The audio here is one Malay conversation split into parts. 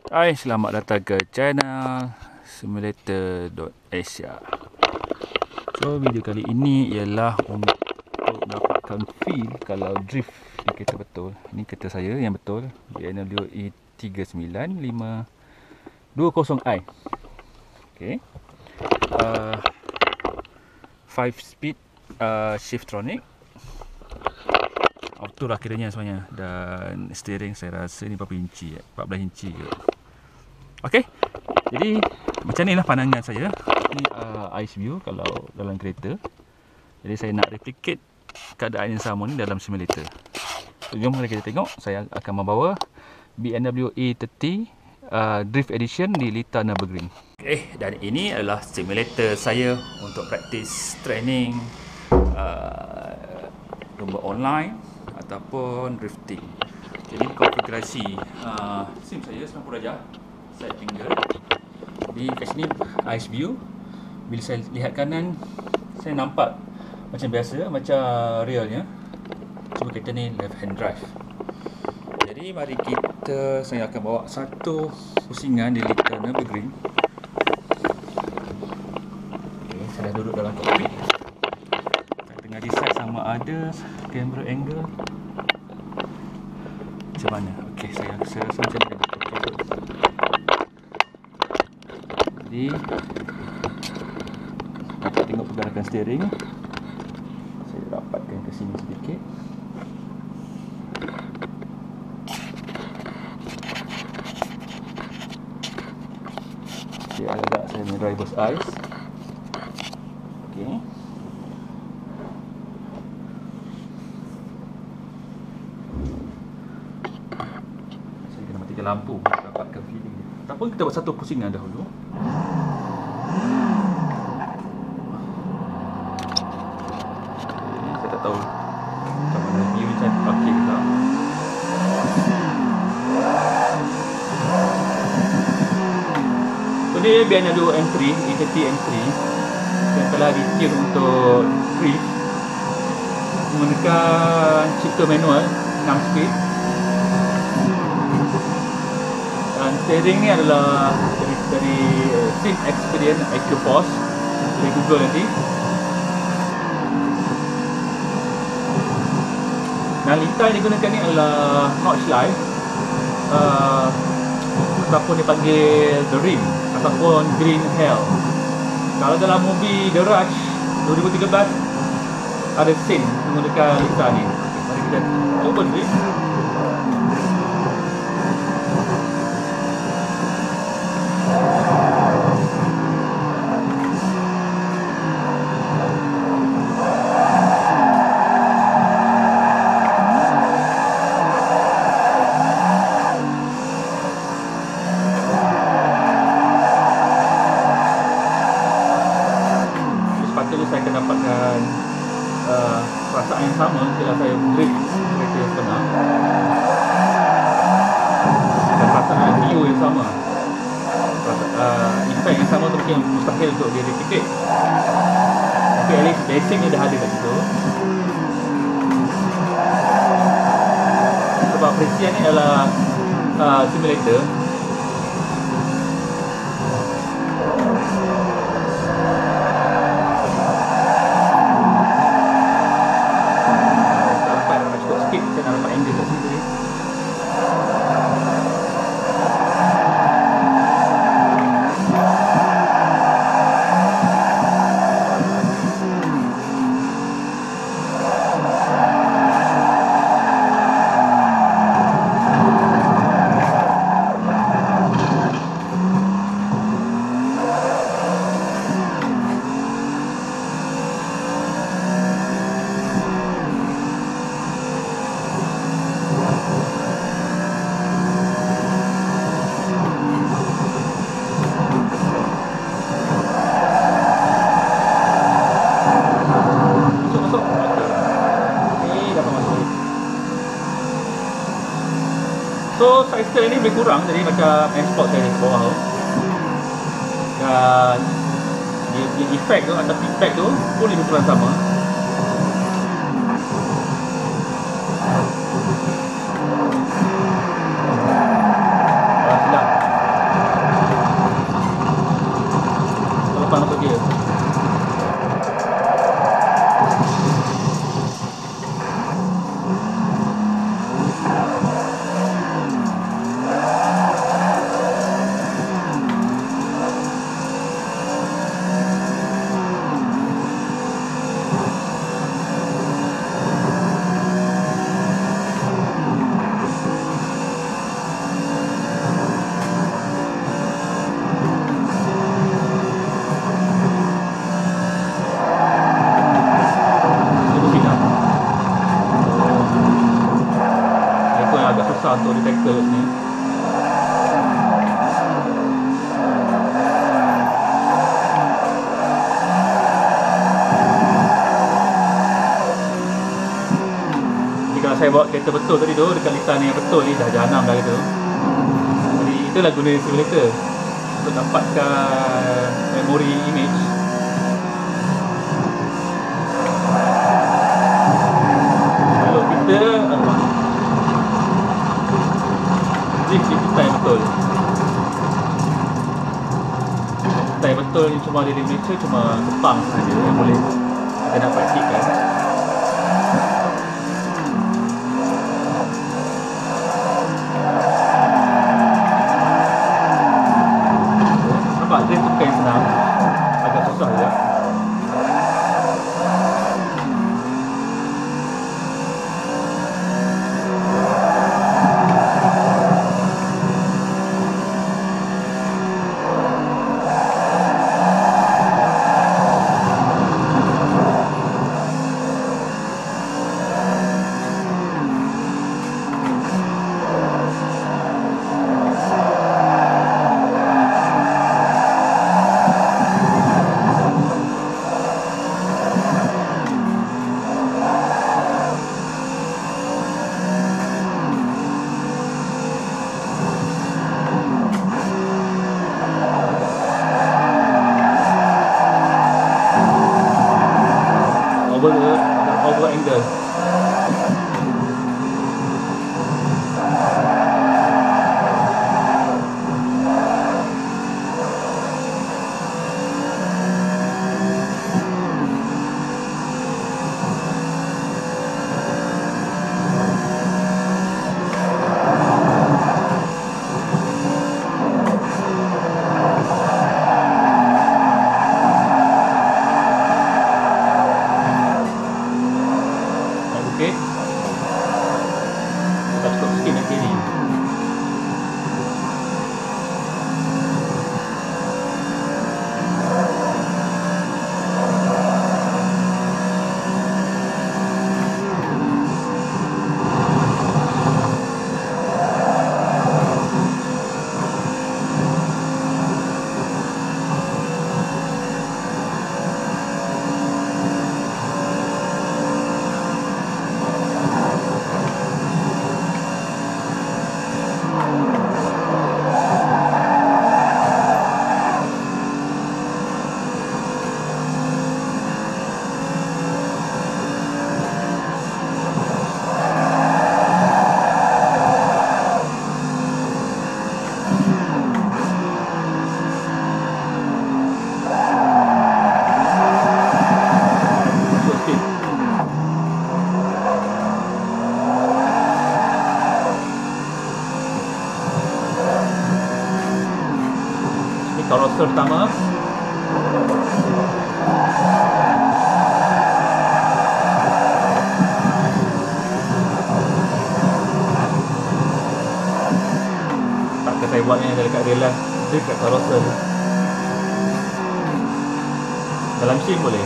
Hai, selamat datang ke channel Simulator.Asia. So, video kali ini ialah untuk mendapatkan feel kalau drift di kereta betul. Ini kereta saya yang betul, BMW E39520i. Okay. 5 speed Shiftronic. Auto lah kiranya sebenarnya. Dan steering saya rasa ni berapa inci? 14 inci ke. Okey. Jadi macam ni lah pandangan saya. Ni ice view kalau dalam kereta. Jadi saya nak replicate keadaan yang sama ni dalam simulator. So, jom kita tengok. Saya akan membawa BMW E30 Drift Edition di Lita Nürburgring. Dan ini adalah simulator saya untuk praktis training lomba online ataupun drifting. Jadi konfigurasi SIM saya 90 darjah side angle. Jadi kat sini ice view. Bila saya lihat kanan, saya nampak macam biasa, macam realnya. Cuma kereta ni left hand drive. Jadi mari saya akan bawa satu pusingan di Lita Nürburgring. Okay, saya dah duduk dalam kokpit. Saya tengah decide sama ada camera angle macam mana. Okay, saya rasa macam ni. Jadi dapat tengok pergerakan steering. Saya rapatkan ke sini sedikit. Saya agak saya punya driver's eyes. Okay. Saya kena matikan lampu untuk dapatkan feeling dia. Ataupun kita buat satu pusingan dahulu. Saya tak tahu macam mana view macam okey ke tak. So dia BMW M3, E30 M3 yang telah di-tune untuk drift menggunakan shifter manual 6 speed. Dan steering ni adalah dari Sim Experience EcoForce dari Google nanti. Dan lita yang digunakan ni adalah Notchlight ataupun dipanggil The Rim ataupun Green Hell. Kalau dalam movie The Rush 2013 ada scene menggunakan lita ni. Mari kita cuba drift. Saya akan dapatkan perasaan yang sama bila saya drift kereta yang sebenar, dan perasaan view yang sama, effect yang sama tu mungkin mustahil untuk dia replicate, tapi at least basicnya dah ada kat situ. Sebab perisian ni adalah simulator. Saya nak dapat angle kat sini. So side skirt ni lebih kurang, jadi macam M-Sport saya di bawah tu. Dan dia effect tu atau feedback tu pun lebih kurang sama. Silap. susah untuk di tackle kat sini. Jadi kalau saya bawa kereta betul tadi tu, dekat lisan yang betul ni, dah jahanam dah gitu. Jadi itulah guna simulator untuk dapatkan memori image. Kalau kita drift di pista yang betul, pista yang betul ni cuma ada di Malaysia, cuma Sepang saja yang boleh kita nak praktikkan. Nampak drift tu bukan yang senang, agak susah je. Over angle. Okey. Kita cukup sikit nak kiri. Karoser pertama. Tak saya buat ni dekat real life, dekat karoser. Dalam sim boleh.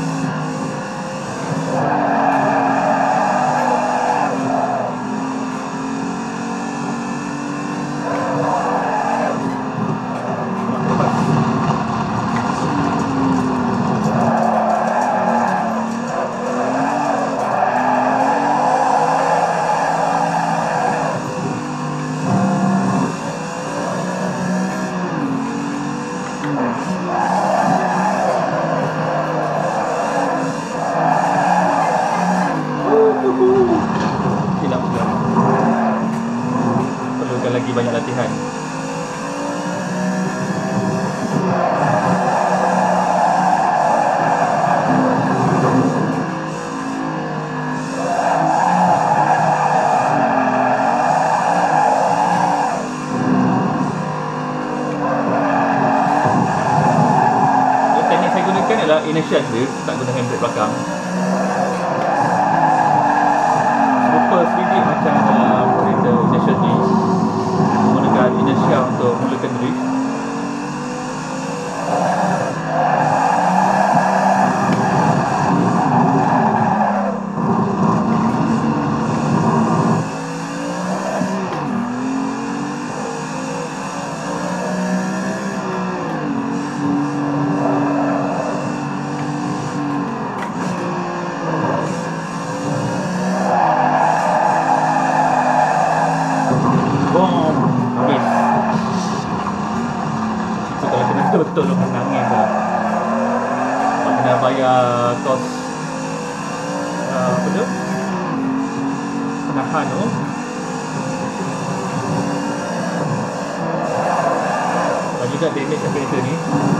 Silap-silap. Perlukan lagi banyak latihan. Teknik saya gunakan adalah inertial drift, tak guna handbrake belakang. Sedikit macam dalam kereta inertial ni, menggunakan inertia untuk mulakan drift. betul lu menangis lah. Kena bayar kos apa tu? Penahan tu. Dan juga damage separator ni.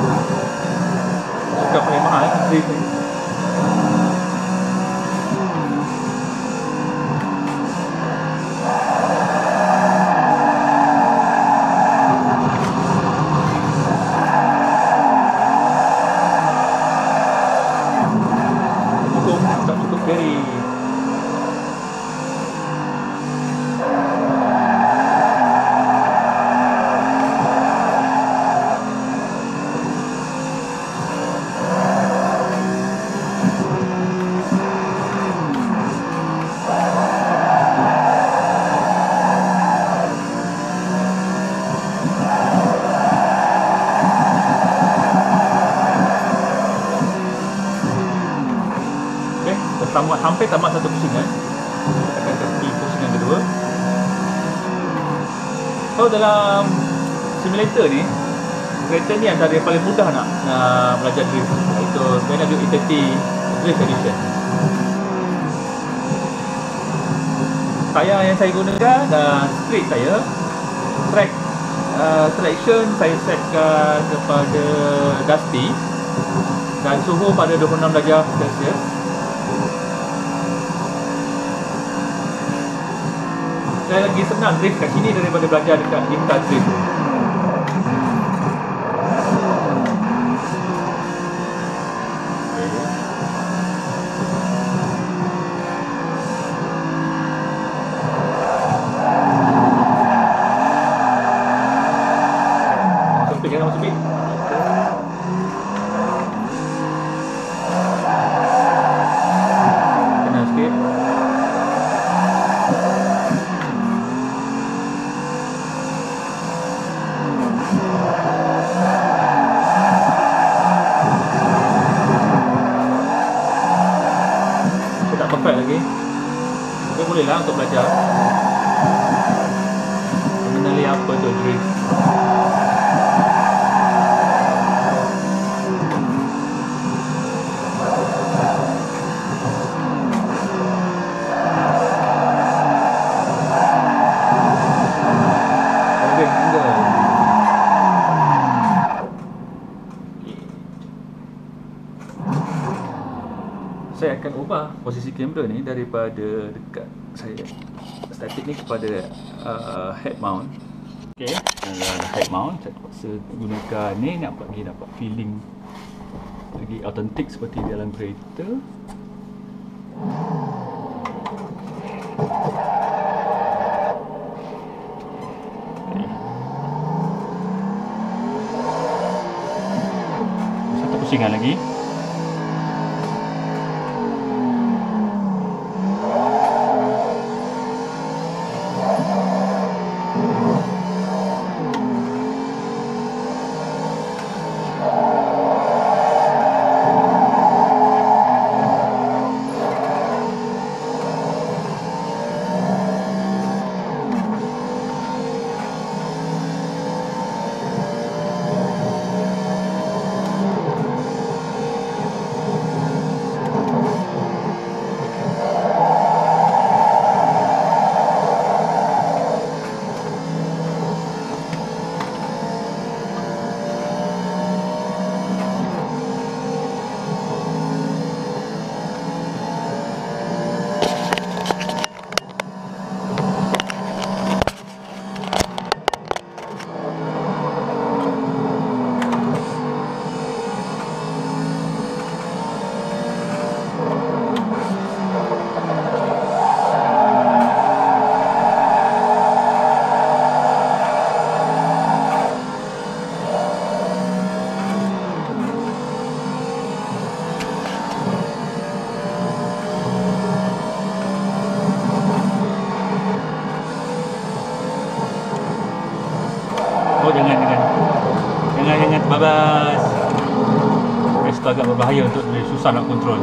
Suka paling mahal drift ni. Tak cukup carry. Hampir tamat satu pusingan. Kita akan tepi pusingan kedua. So dalam simulator ni, kereta ni antara yang paling mudah nak belajar drift, iaitu BMW E30 Drift Edition. Tayar yang saya gunakan street tayar. Traction saya setkan kepada Dusty dan suhu pada 26 darjah Celsius. Saya lagi senang drift kat sini daripada belajar dekat Inta Drift. Masuk speed, jangan masuk speed. Kena sikit. Perfect lagi. Tapi boleh lah untuk belajar mengenali apa tu drift. Saya akan ubah posisi kamera ni daripada dekat saya static ni kepada head mount. Okey, head mount saya terpaksa gunakan ni nak bagi dapat feeling lagi autentik seperti dalam kereta. Okay. Satu pusingan lagi. Oh jangan babas. Itu agak berbahaya untuk dia, susah nak kontrol.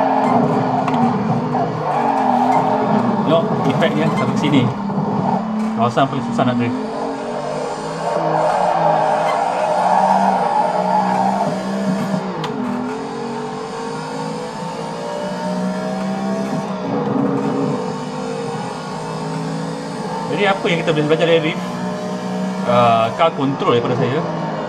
Tengok efeknya sampai sini. Kawasan paling susah nak drift. Jadi apa yang kita boleh belajar dari drift? Car control daripada saya.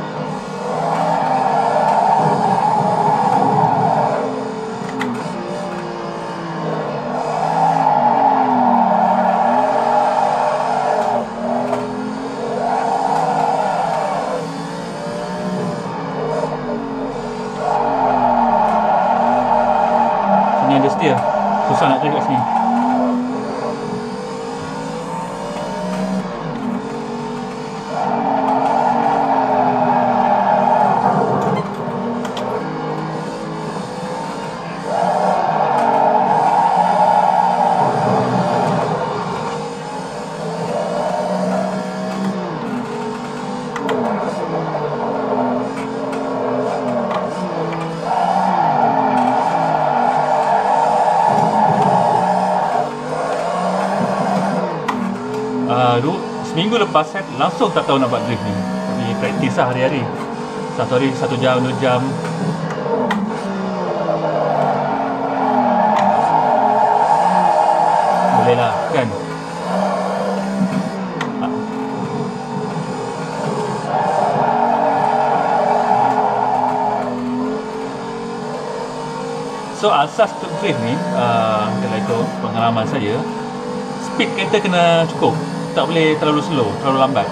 Sini ada steer. Susah nak drift kat sini. Seminggu lepas saya langsung tak tahu nak buat drift ni. Tapi praktis lah hari-hari. Satu hari 1 jam, 2 jam. Boleh lah kan. So asas untuk drift ni, kalau ikut pengalaman saya, speed kereta kena cukup. Tak boleh terlalu slow, terlalu lambat.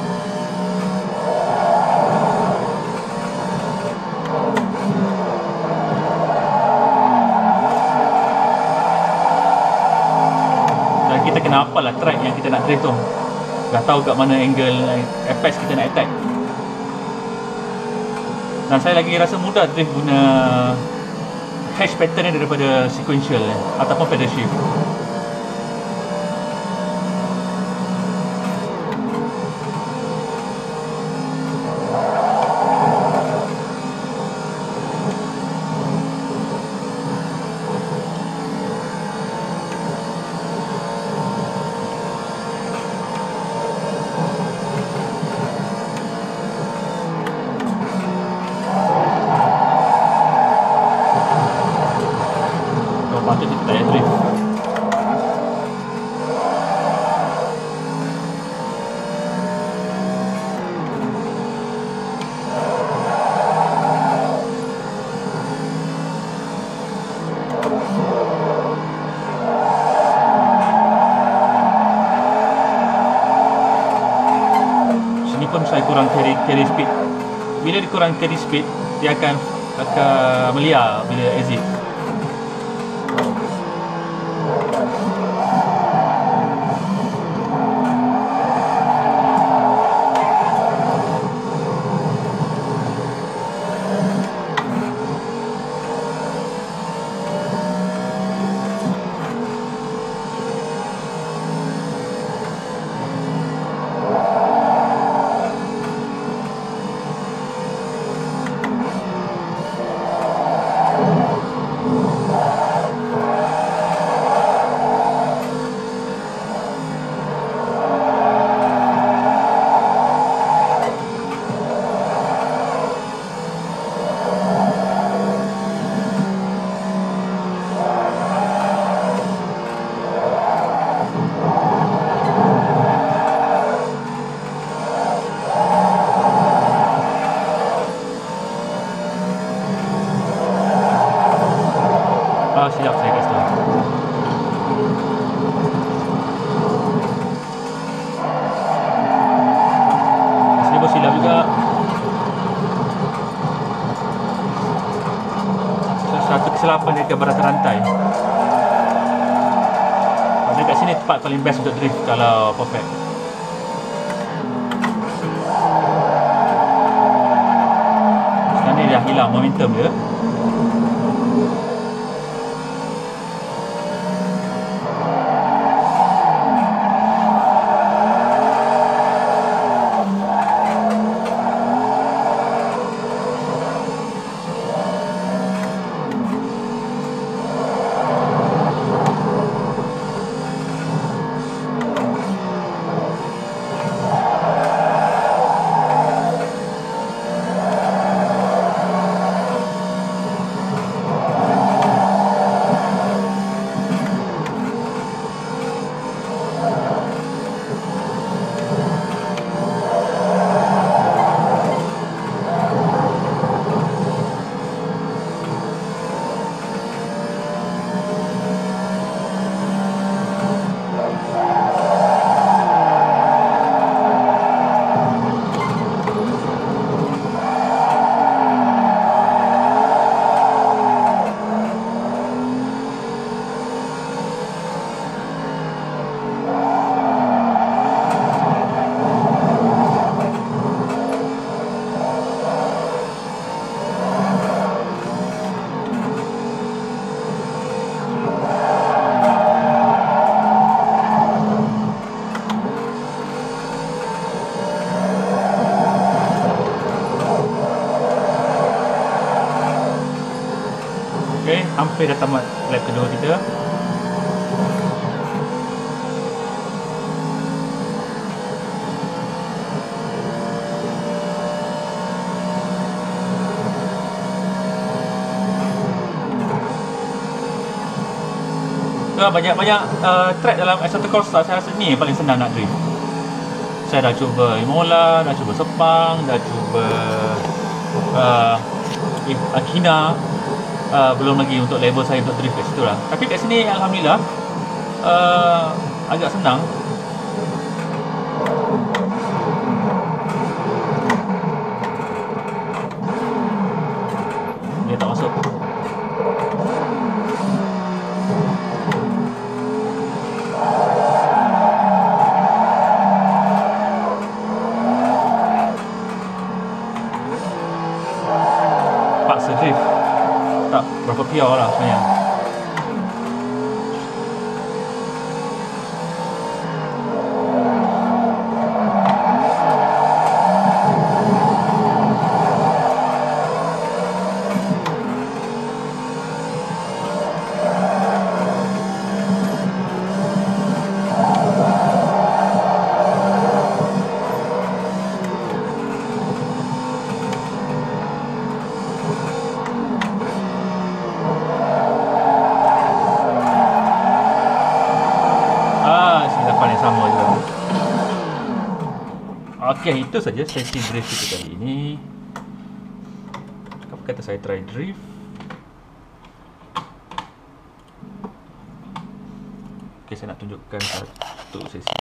Dan kita kena hafal lah track yang kita nak drift tu. Dah tahu kat mana angle apex kita nak attack. Dan saya lagi rasa mudah drift guna hash pattern ni daripada sequential ataupun pedal shift. Patut kita tak payah drift. Sini pun saya kurang carry speed. Bila dikurang carry speed, dia akan meliar bila exit. Silap saya kat situ. Sini pun silap juga. Satu kesilapan dekat barat rantai. Dekat sini tempat paling best untuk drift kalau perfect. Sekarang ni dah hilang momentum dia. Okay, hampir dah tamat lap kedua kita. Banyak-banyak track dalam Assetto Corsa, saya rasa ni yang paling senang nak drift. Saya dah cuba Imola, dah cuba Sepang, dah cuba Akina, belum lagi untuk level saya untuk drift kat situ lah. Tapi kat sini Alhamdulillah agak senang. Dia tak masuk. Paksa drift. Tak berapa pure lah sebenarnya. Sama juga. Okey, itu saja sesi drift kita kali ini. Apa kata saya try drift? Okey, saya nak tunjukkan satu sesi.